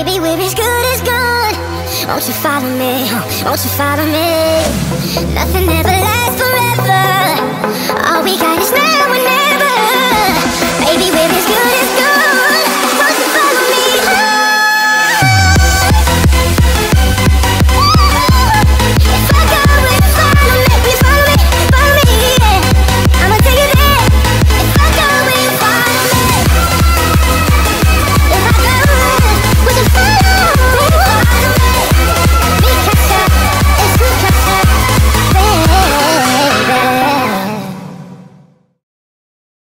Baby, we're as good as gold. Won't you follow me? Won't you follow me? Nothing ever lasts forever. All we got is now and never. Baby, we're as good as gold.